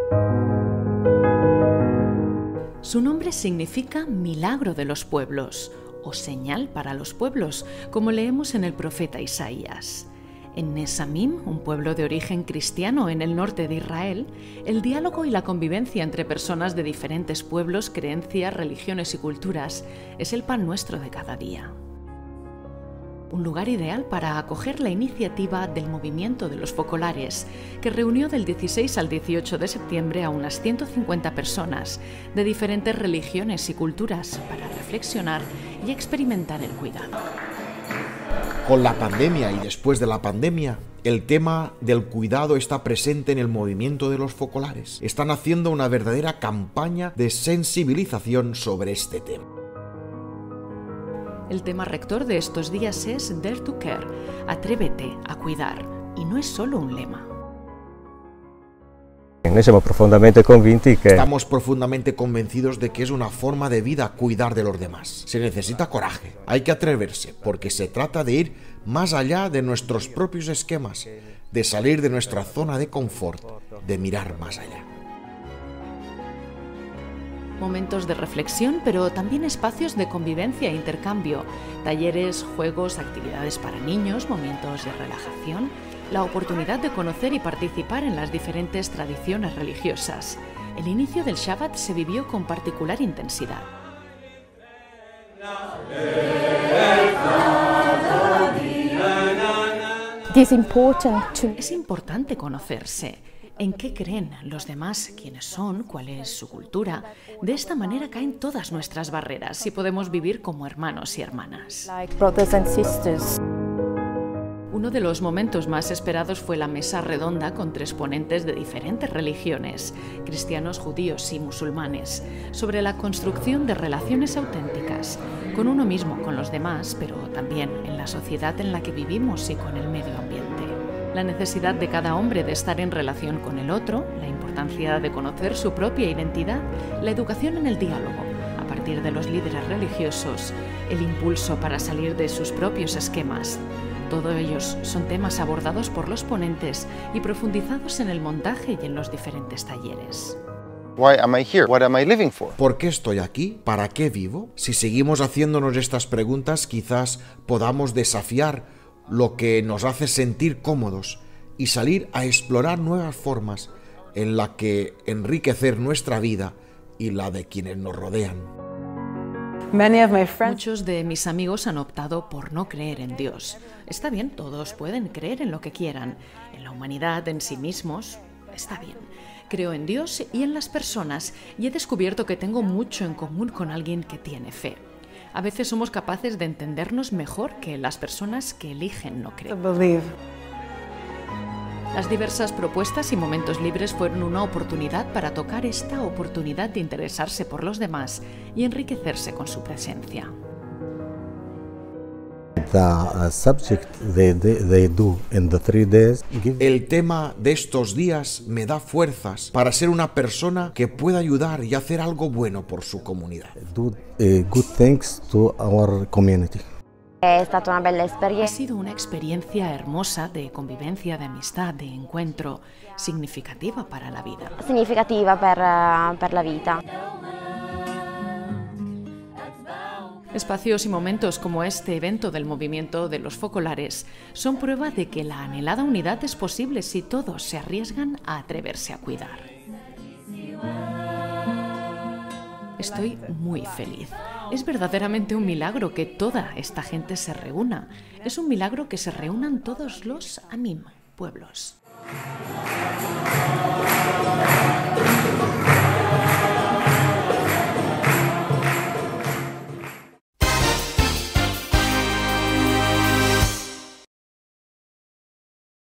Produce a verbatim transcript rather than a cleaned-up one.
Su nombre significa milagro de los pueblos, o señal para los pueblos, como leemos en el profeta Isaías. En Nesamim, un pueblo de origen cristiano en el norte de Israel, el diálogo y la convivencia entre personas de diferentes pueblos, creencias, religiones y culturas es el pan nuestro de cada día. Un lugar ideal para acoger la iniciativa del movimiento de los focolares, que reunió del dieciséis al dieciocho de septiembre a unas ciento cincuenta personas de diferentes religiones y culturas para reflexionar y experimentar el cuidado. Con la pandemia y después de la pandemia, el tema del cuidado está presente en el movimiento de los focolares. Están haciendo una verdadera campaña de sensibilización sobre este tema. El tema rector de estos días es Dare to Care, atrévete a cuidar, y no es solo un lema. Estamos profundamente convinti que... Estamos profundamente convencidos de que es una forma de vida cuidar de los demás. Se necesita coraje, hay que atreverse, porque se trata de ir más allá de nuestros propios esquemas, de salir de nuestra zona de confort, de mirar más allá. Momentos de reflexión, pero también espacios de convivencia e intercambio, talleres, juegos, actividades para niños, momentos de relajación, la oportunidad de conocer y participar en las diferentes tradiciones religiosas. El inicio del Shabbat se vivió con particular intensidad. Es importante conocerse. ¿En qué creen los demás? ¿Quiénes son? ¿Cuál es su cultura? De esta manera caen todas nuestras barreras y podemos vivir como hermanos y hermanas. Uno de los momentos más esperados fue la mesa redonda con tres ponentes de diferentes religiones, cristianos, judíos y musulmanes, sobre la construcción de relaciones auténticas, con uno mismo, con los demás, pero también en la sociedad en la que vivimos y con el medio ambiente. La necesidad de cada hombre de estar en relación con el otro, la importancia de conocer su propia identidad, la educación en el diálogo, a partir de los líderes religiosos, el impulso para salir de sus propios esquemas. Todos ellos son temas abordados por los ponentes y profundizados en el montaje y en los diferentes talleres. Why am I here? What am I living for? ¿Por qué estoy aquí? ¿Para qué vivo? Si seguimos haciéndonos estas preguntas, quizás podamos desafiar lo que nos hace sentir cómodos y salir a explorar nuevas formas en las que enriquecer nuestra vida y la de quienes nos rodean. Muchos de mis amigos han optado por no creer en Dios. Está bien, todos pueden creer en lo que quieran, en la humanidad, en sí mismos, está bien. Creo en Dios y en las personas y he descubierto que tengo mucho en común con alguien que tiene fe. A veces somos capaces de entendernos mejor que las personas que eligen no creer. Las diversas propuestas y momentos libres fueron una oportunidad para tocar esta oportunidad de interesarse por los demás y enriquecerse con su presencia. The subject they, they, they do in the three days give... El tema de estos días me da fuerzas para ser una persona que pueda ayudar y hacer algo bueno por su comunidad. Do uh, good things to our community. Ha sido una experiencia hermosa de convivencia, de amistad, de encuentro, significativa para la vida. Significativa per, per la vida. Espacios y momentos como este evento del movimiento de los focolares son prueba de que la anhelada unidad es posible si todos se arriesgan a atreverse a cuidar. Estoy muy feliz. Es verdaderamente un milagro que toda esta gente se reúna. Es un milagro que se reúnan todos los Amim, pueblos.